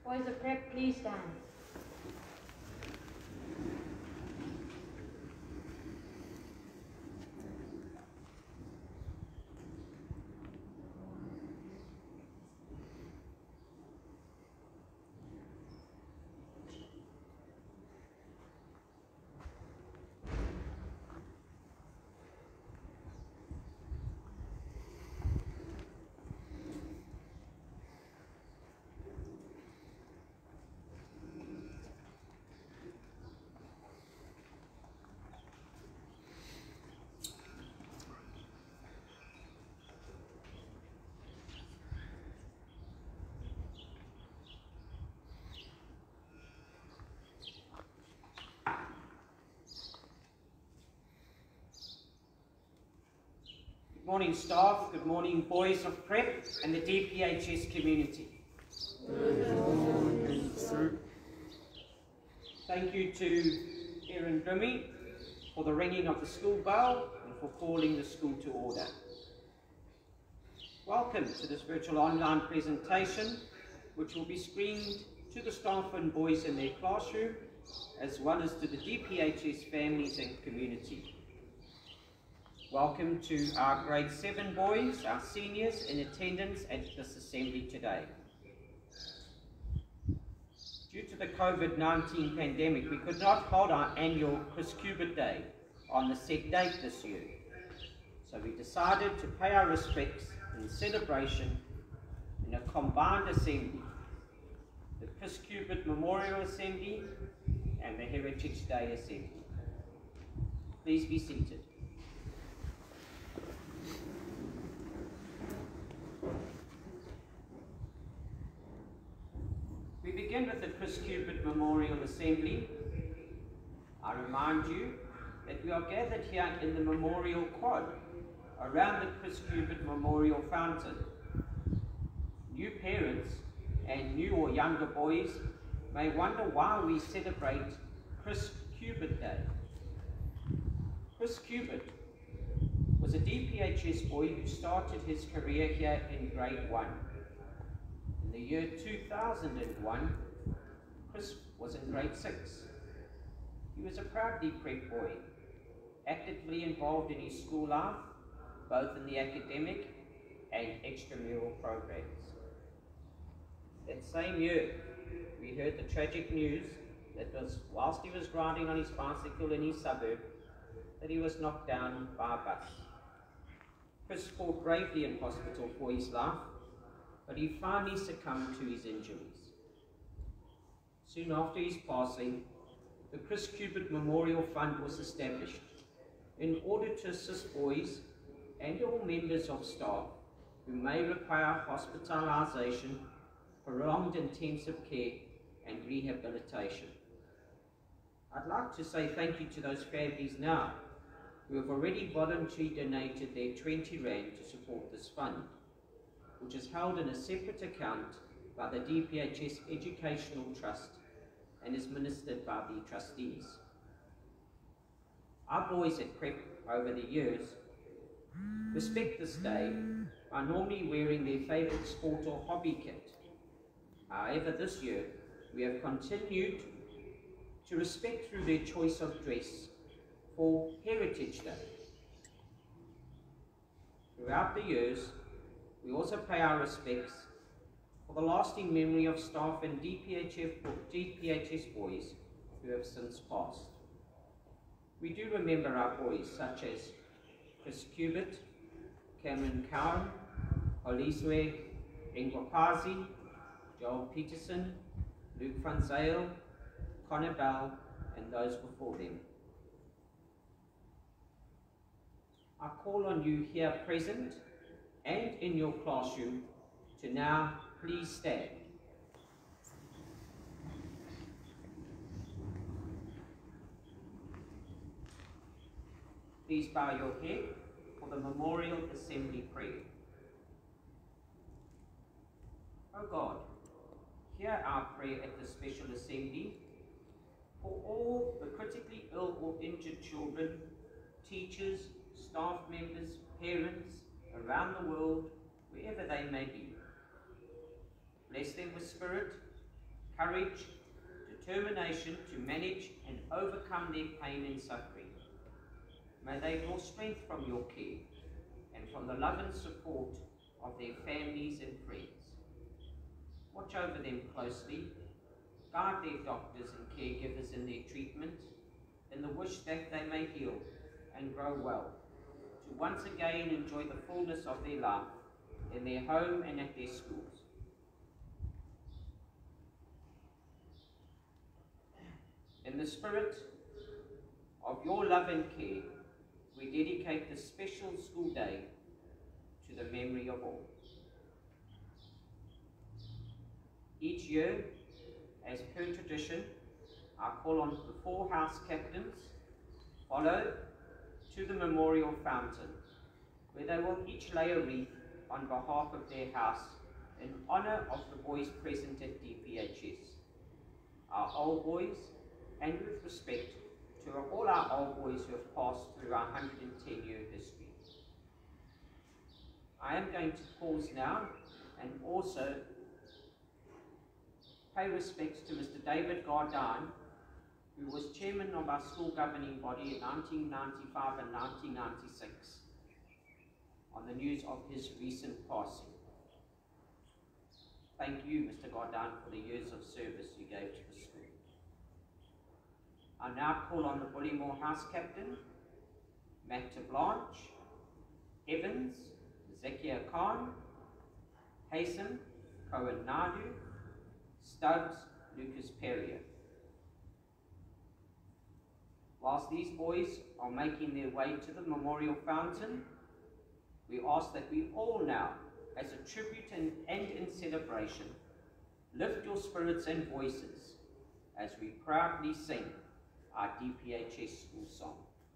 Boys of Prep, please stand. Good morning, staff. Good morning, boys of Prep and the DPHS community. Good morning, sir. Thank you to Erin Grimmy for the ringing of the school bell and for calling the school to order. Welcome to this virtual online presentation, which will be screened to the staff and boys in their classroom, as well as to the DPHS families and community. Welcome to our grade 7 boys, our seniors in attendance at this assembly today. Due to the COVID-19 pandemic, we could not hold our annual Chris Cubitt Day on the set date this year. So we decided to pay our respects in celebration in a combined assembly, the Chris Cubitt Memorial Assembly and the Heritage Day Assembly. Please be seated. We begin with the Chris Cubitt Memorial Assembly. I remind you that we are gathered here in the Memorial Quad around the Chris Cubitt Memorial Fountain. New parents and new or younger boys may wonder why we celebrate Chris Cubitt Day. Chris Cubitt was a DPHS boy who started his career here in grade 1. In the year 2001, Chris was in grade 6. He was a proudly Prep boy, actively involved in his school life, both in the academic and extramural programs. That same year, we heard the tragic news that whilst he was riding on his bicycle in his suburb, that he was knocked down by a bus. Chris fought bravely in hospital for his life, but he finally succumbed to his injuries. Soon after his passing, the Chris Cubitt Memorial Fund was established in order to assist boys and all members of staff who may require hospitalization, prolonged intensive care and rehabilitation. I'd like to say thank you to those families now who have already voluntarily donated their 20 Rand to support this fund, which is held in a separate account by the DPHS Educational Trust and is ministered by the trustees. Our boys at Prep over the years respect this day by normally wearing their favourite sport or hobby kit. However, this year we have continued to respect through their choice of dress for Heritage Day. Throughout the years, we also pay our respects for the lasting memory of staff and DPHS boys who have since passed. We do remember our boys such as Chris Cubitt, Cameron Cowan, Oliswe Ngwapazi, Joel Peterson, Luke van Zyl, Connor Bell, and those before them. I call on you here present and in your classroom to now please stand. Please bow your head for the Memorial Assembly prayer. O God, hear our prayer at the special assembly for all the critically ill or injured children, teachers, staff members, parents around the world, wherever they may be. Bless them with spirit, courage, determination to manage and overcome their pain and suffering. May they draw strength from your care and from the love and support of their families and friends. Watch over them closely, guide their doctors and caregivers in their treatment, in the wish that they may heal and grow well, to once again enjoy the fullness of their life in their home and at their schools. In the spirit of your love and care, we dedicate this special school day to the memory of all. Each year, as per tradition, I call on the 4 house captains, follow to the memorial fountain, where they will each lay a wreath on behalf of their house in honor of the boys present at DPHS, our old boys, and with respect to all our old boys who have passed through our 110-year history. I am going to pause now and also pay respects to Mr. David Gardine, who was chairman of our school governing body in 1995 and 1996, on the news of his recent passing. Thank you, Mr. Gardine, for the years of service you gave to the school. I now call on the Bullymore House Captain, Matt Blanche, Evans, Zekia Khan, Haysom, Cohen Nadu, Stubbs, Lucas Perrier. Whilst these boys are making their way to the memorial fountain, we ask that we all now, as a tribute and in celebration, lift your spirits and voices as we proudly sing our DPHS school song.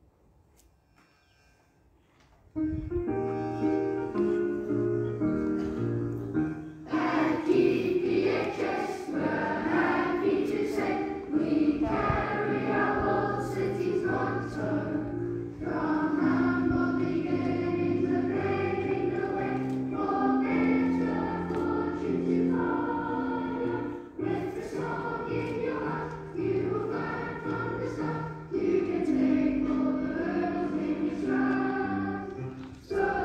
At DPHS, we're happy to say we carry our old city's motto. From humble beginnings of breaking the way for better fortune to follow. With the song in your heart, you will find from the start you can take all the hurdles in your stride. So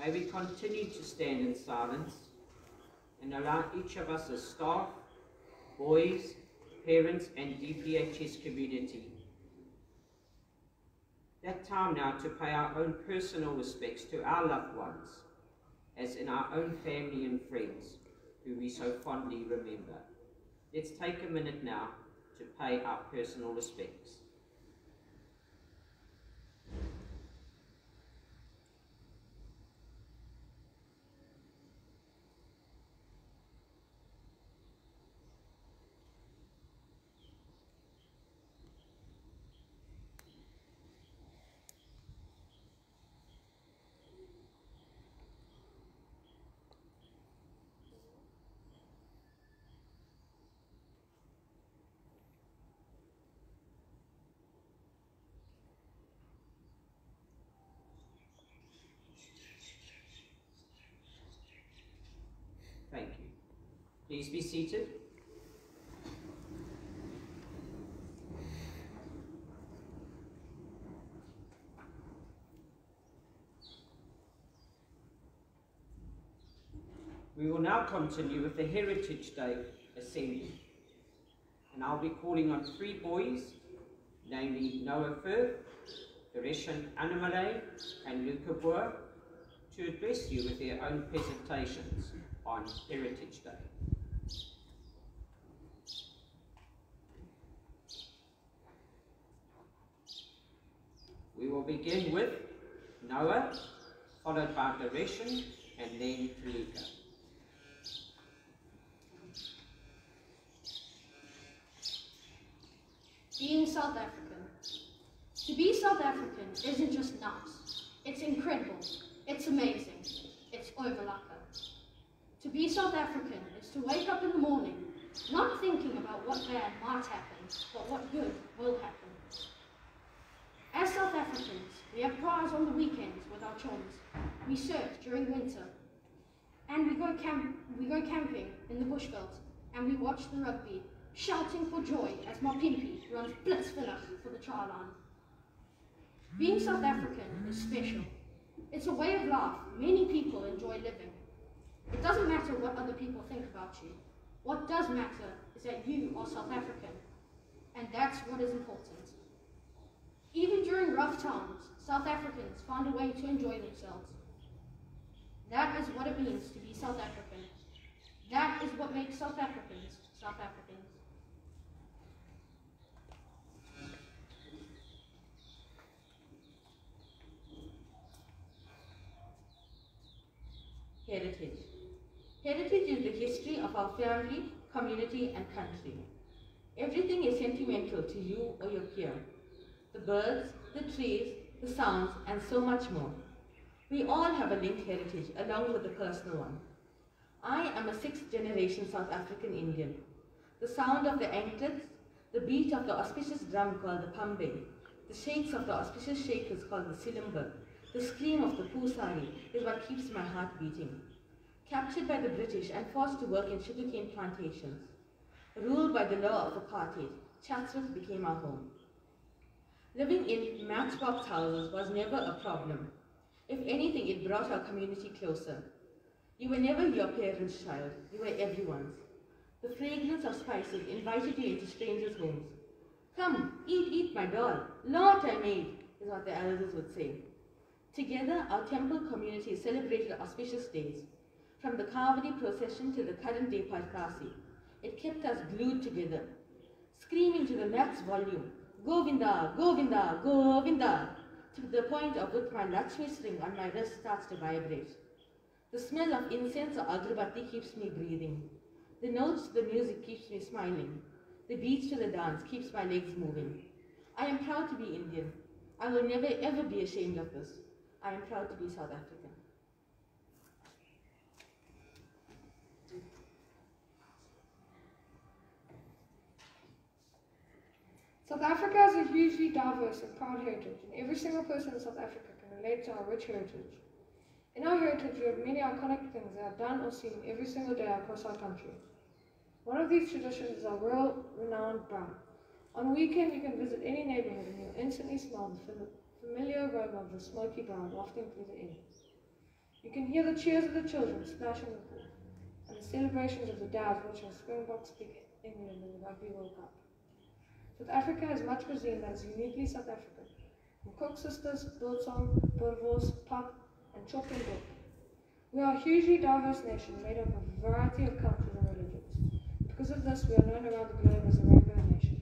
May we continue to stand in silence and allow each of us as staff, boys, parents and DPHS community that time now to pay our own personal respects to our loved ones, as in our own family and friends who we so fondly remember. Let's take a minute now to pay our personal respects. Thank you. Please be seated. We will now continue with the Heritage Day Assembly, and I'll be calling on 3 boys, namely Noah Firth, Dareshan Anamale and Luca Boer, to address you with their own presentations on Heritage Day. We will begin with Noah, followed by Dareshan, and then Luca. Being South African. To be South African isn't just nice, it's incredible, it's amazing, it's overlucker. To be South African is to wake up in the morning, not thinking about what bad might happen, but what good will happen. As South Africans, we have prize on the weekends with our chums. We surf during winter, and we go camping in the bushveld, and we watch the rugby, shouting for joy as Mapimpi runs blitzvinnig for the try line. Being South African is special. It's a way of life many people enjoy living. It doesn't matter what other people think about you. What does matter is that you are South African, and that's what is important. Even during rough times, South Africans find a way to enjoy themselves. That is what it means to be South African. That is what makes South Africans South Africans. Heritage. Heritage is the history of our family, community and country. Everything is sentimental to you or your peer. The birds, the trees, the sounds and so much more. We all have a linked heritage along with a personal one. I am a 6th generation South African Indian. The sound of the anklets, the beat of the auspicious drum called the pambe, the shakes of the auspicious shakers called the silimba, the scream of the pusari is what keeps my heart beating. Captured by the British and forced to work in sugarcane plantations, ruled by the law of apartheid, Chatsworth became our home. Living in matchbox houses was never a problem. If anything, it brought our community closer. You were never your parents' child, you were everyone's. The fragrance of spices invited you into strangers' homes. Come, eat, my doll. Lot I made, is what the elders would say. Together, our temple community celebrated auspicious days. From the Kavadi procession to the current day Parkasi, it kept us glued together, screaming to the max volume, Govinda, Govinda, Govinda, to the point of which my Lakshmi string on my wrist starts to vibrate. The smell of incense or agrabatti keeps me breathing. The notes to the music keeps me smiling. The beats to the dance keeps my legs moving. I am proud to be Indian. I will never ever be ashamed of this. I am proud to be South African. South Africa has a hugely diverse and proud heritage, and every single person in South Africa can relate to our rich heritage. In our heritage, we have many iconic things that are done or seen every single day across our country. One of these traditions is our world-renowned bra. On a weekend, you can visit any neighborhood and you'll instantly smell the familiar aroma of the smoky brown wafting through the air. You can hear the cheers of the children splashing the pool, and the celebrations of the dads watching Springboks beat England in the Rugby World Cup. South Africa has much cuisine that is uniquely South African, from Cook Sisters, biltong, boerewors, pap, and chop and dip. We are a hugely diverse nation made up of a variety of cultures and religions. Because of this, we are known around the globe as a rainbow nation.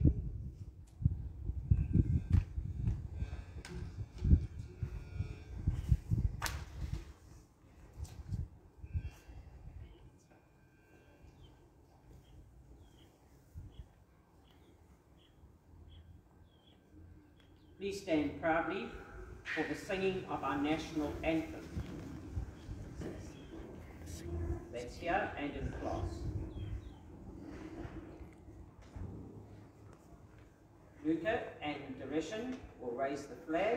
Please stand proudly for the singing of our national anthem. That's here and in class. Luca and Darishan will raise the flag.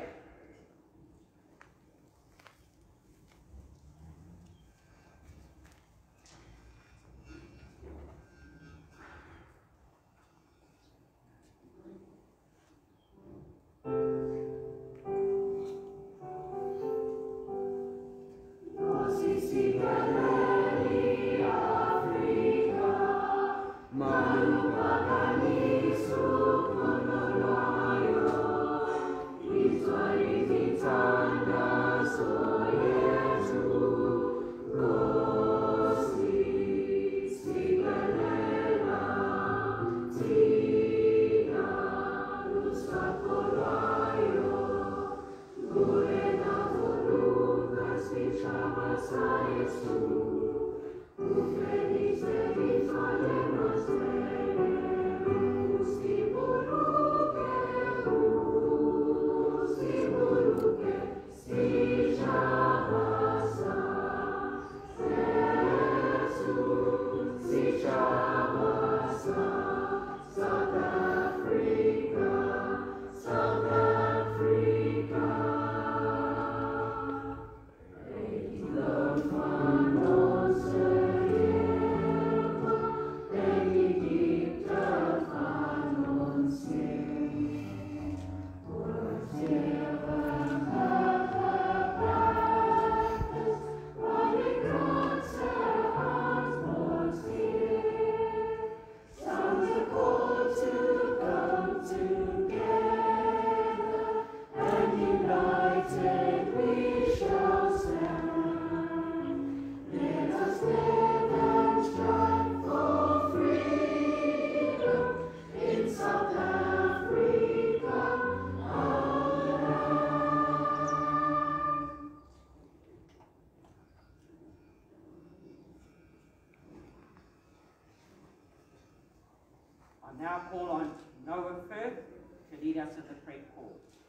I now call on Noah Firth to lead us in the prayer call.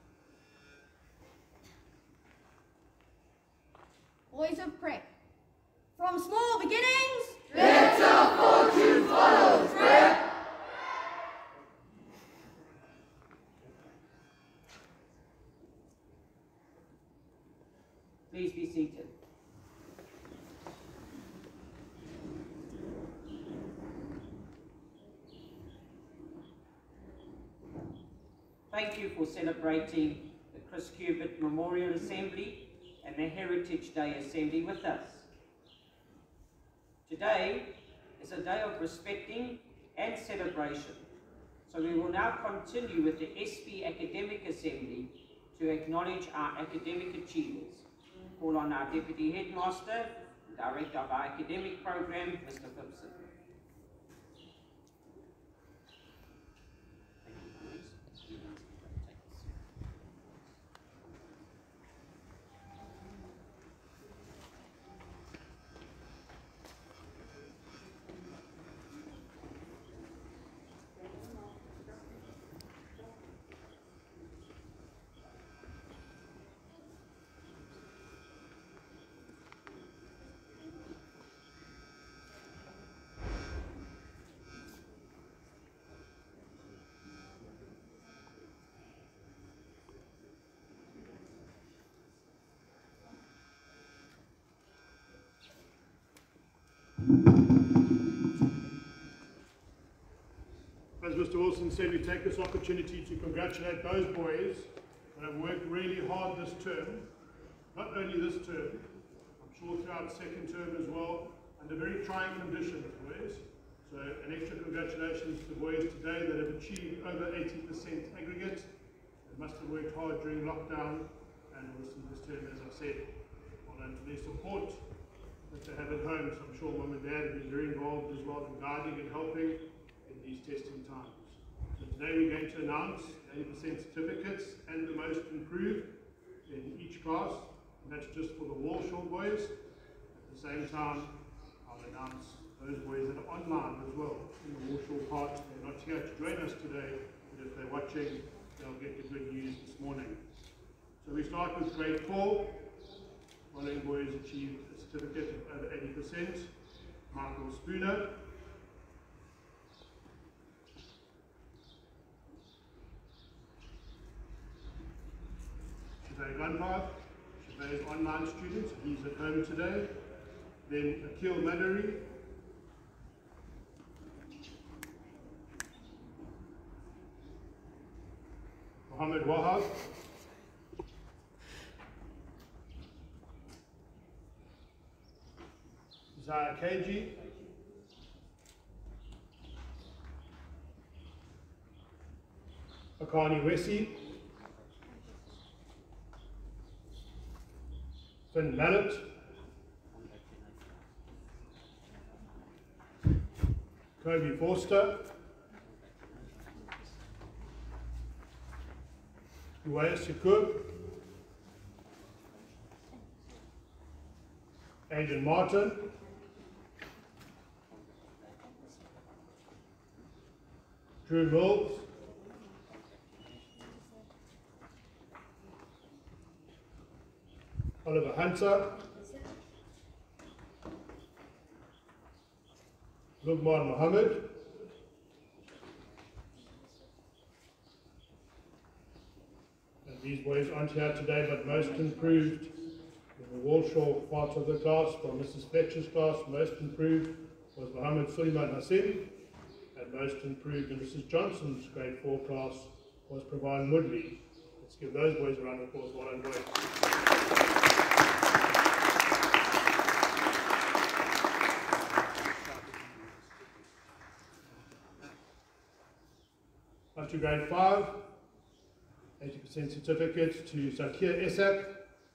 Boys of Prep. From small beginnings, Let our fortune follow, Fred. Please be seated. Thank you for celebrating the Chris Cubitt Memorial Assembly and the Heritage Day Assembly with us. Today is a day of respecting and celebration, so we will now continue with the SB Academic Assembly to acknowledge our academic achievers. Call on our Deputy Headmaster, Director of our Academic Program, Mr. Phipson. As Mr. Wilson said, we take this opportunity to congratulate those boys that have worked really hard this term, not only this term, I'm sure throughout second term as well, under very trying conditions, boys. So an extra congratulations to the boys today that have achieved over 80% aggregate. They must have worked hard during lockdown, and obviously this term, as I've said, well done for their support that they have at home. So I'm sure Mum and Dad have been very involved as well in guiding and helping in these testing times. So today we're going to announce 80% certificates and the most improved in each class, and that's just for the Walshaw boys. At the same time, I'll announce those boys that are online as well in the Walshaw part. They're not here to join us today, but if they're watching, they'll get the good news this morning. So we start with grade 4. Following boys achieved a certificate of over 80%. Michael Spooner. Shavay Gunpard. Shavay's online student, he's at home today. Then Akil Madari. Mohammed Wahab. Zaya Keji. Akani Wesi. Finn Mallet. Kobe Forster. Uwais Yakub. Adrian Martin. Drew Mills. Oliver Hunter. Lugman Mohammed. And these boys aren't here today, but most improved in the Walshaw part of the class, from Mrs. Fletcher's class, most improved was Mohammed Suleiman Hassim, and most improved in Mrs. Johnson's grade 4 class was Pravaan Mudley. Let's give those boys a round of applause. Well done, boys. Up to grade 5, 80% certificate to Zakir Esak.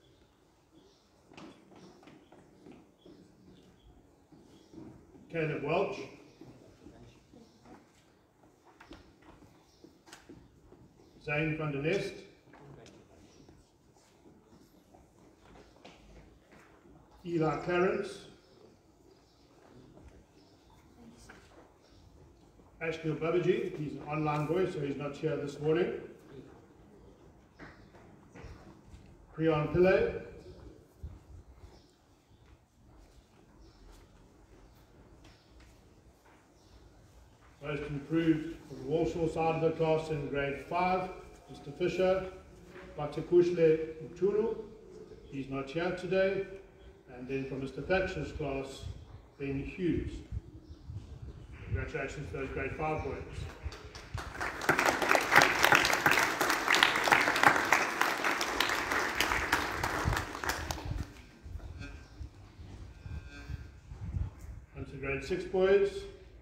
Caleb Welch. Zane van der Nest. Eli Clarence. Ashnil Babaji, he's an online boy, so he's not here this morning. Priyan Pillay. Most improved from the Walshaw side of the class in grade 5, Mr. Fisher. Batakushle Mtulu, he's not here today. And then from Mr. Thatcher's class, Ben Hughes. Congratulations to those grade 5 boys. On to grade 6 boys.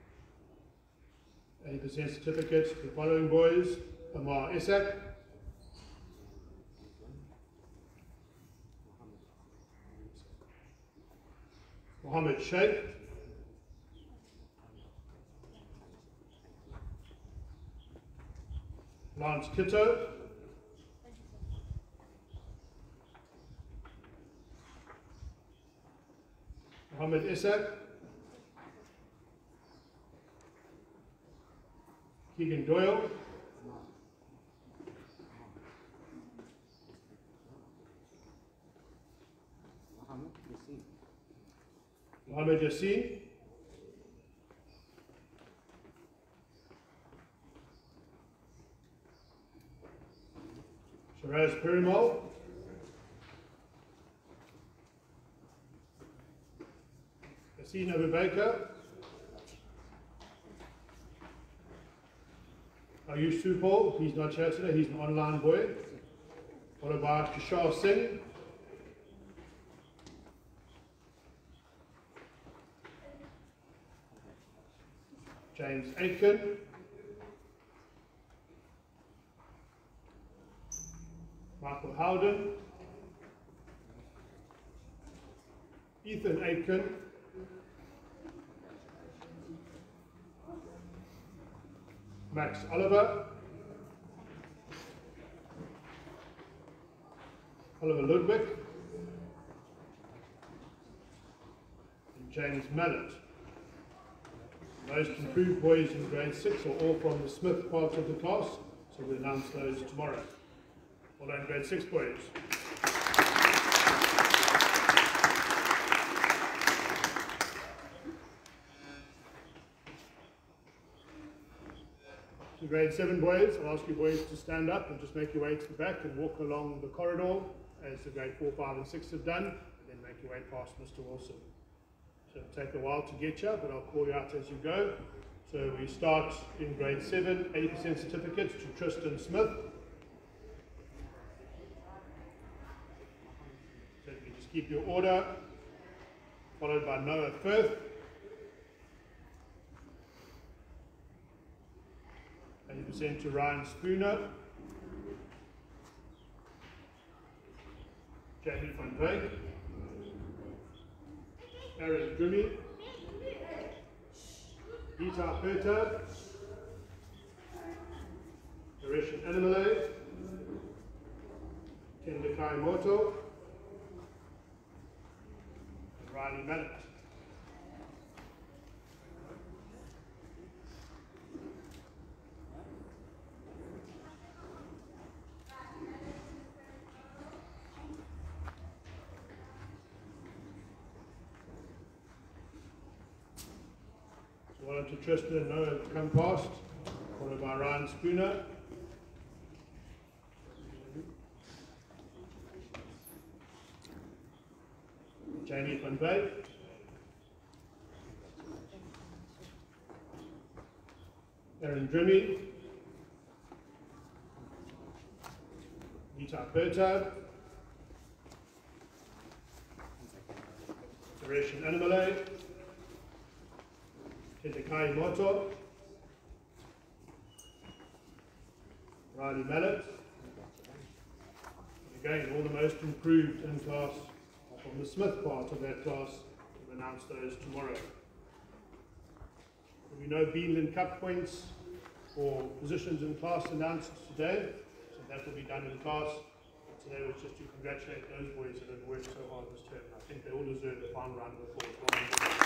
80% certificates to the following boys: Amar Isak, Mohammed Sheikh, Lance Kitto, Mohammed Isak, Keegan Doyle, Mohammed Yassin, Shiraz Perimal, Yassin Abu Baker, Ayush Supal, he's not here today, he's an online boy. Followed by Kishore Singh, James Aitken, Michael Howden, Ethan Aitken, Max Oliver, Oliver Ludwig, and James Mallet. Most improved boys in grade 6 are all from the Smith part of the class, so we'll announce those tomorrow. Well done, grade 6 boys. To grade 7 boys, I'll ask you boys to stand up and just make your way to the back and walk along the corridor as the grade 4, 5 and 6 have done, and then make your way past Mr. Wilson. So it'll take a while to get you, but I'll call you out as you go. So we start in grade 7, 80% certificates to Tristan Smith. So if you just keep your order, followed by Noah Firth. 80% to Ryan Spooner. Jamie van Wyk. Aaron Grimmy. Gita Perta. Nareshan Animale. Tendakai Moto. And Riley Mallet. To Tristan and Noah come past, followed by Ryan Spooner. Jamie van Wyk. Aaron Drimmy. Nita Perta. Nareshan Animale. Tendakai Moto, Riley Mallet, and again all the most improved in class from the Smith part of that class. We'll announce those tomorrow. We know Beanland Cup points for positions in class announced today, so that will be done in class. Today was just to congratulate those boys that have worked so hard this term. I think they all deserve a fine round of applause.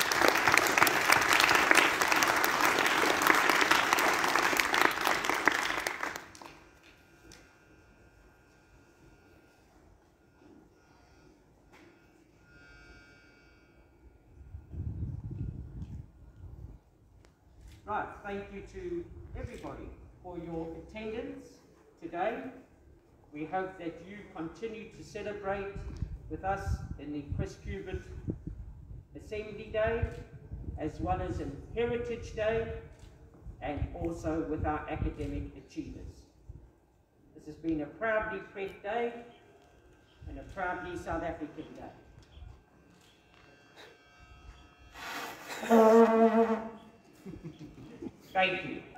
Right, thank you to everybody for your attendance today. We hope that you continue to celebrate with us in the Chris Cubitt Assembly Day, as well as in Heritage Day, and also with our academic achievers. This has been a proudly Pret Day and a proudly South African Day. Thank you.